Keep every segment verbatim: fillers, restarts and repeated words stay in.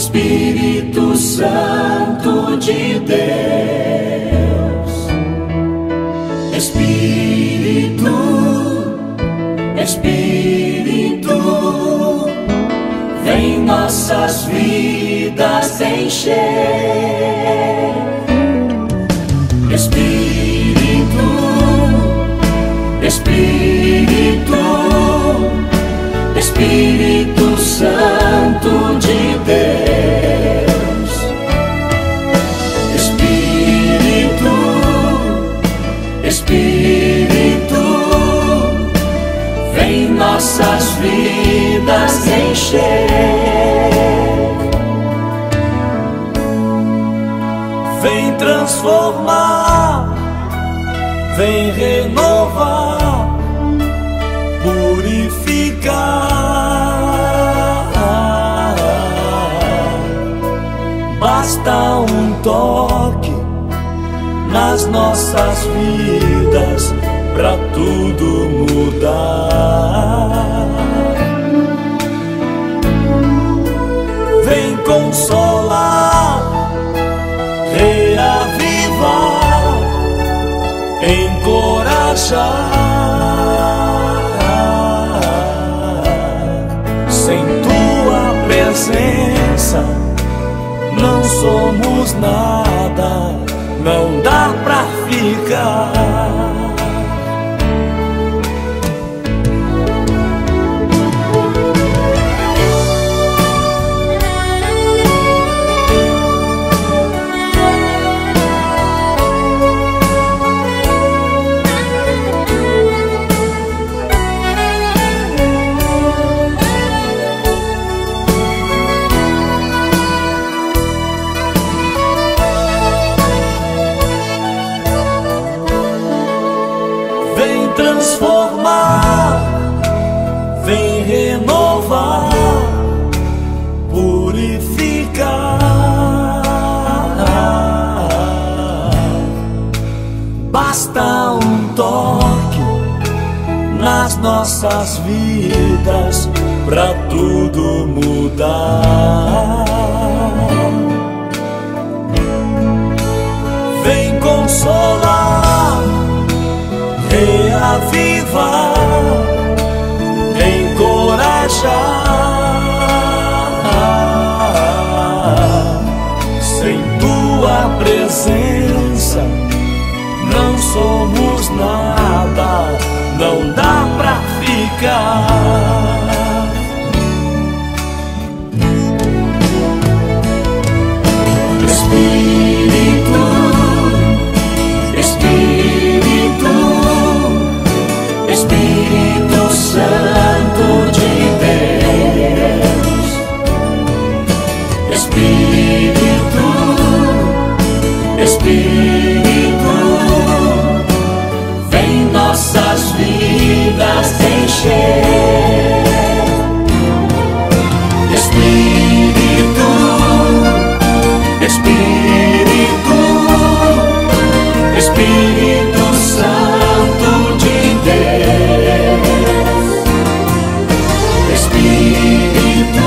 Espírito Santo de Deus, Espírito, Espírito, vem nossas vidas encher. Espírito, Espírito, Espírito Santo de Deus, Espírito, Espírito, vem nossas vidas encher. Vem transformar, vem renovar, purificar. Basta um toque nas nossas vidas pra tudo mudar. Vem consolar, reavivar, encorajar. Sem tua presença não somos nada, não dá pra ficar. Vem transformar, vem renovar, purificar. Basta um toque nas nossas vidas pra tudo mudar. Vem consolar, reavivar, encorajar. Sem tua presença não somos nada, não dá pra ficar. Espírito, Espírito, Espírito Santo de Deus, Espírito, Espírito, vem nossas vidas encher. Espírito, Espírito, Espírito Santo de Deus, Espírito,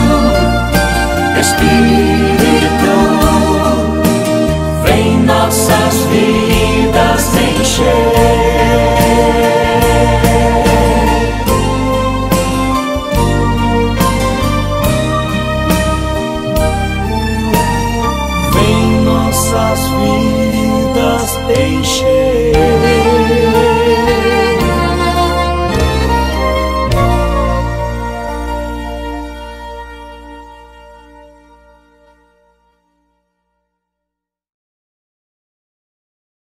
Espírito, vem nossas vidas encher. Vem nossas vidas encher.